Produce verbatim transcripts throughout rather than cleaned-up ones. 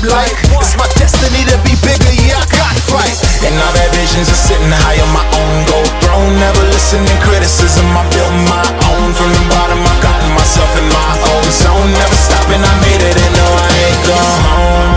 like. It's my destiny to be bigger, yeah, I got to fight. And all that visions are sitting high on my own gold throne. Never listening criticism, I built my own. From the bottom, I've gotten myself in my own zone. Never stopping, I made it and no, I ain't gone home.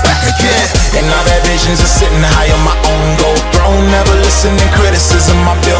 Are sitting high on my own gold throne. Never listening criticism, I built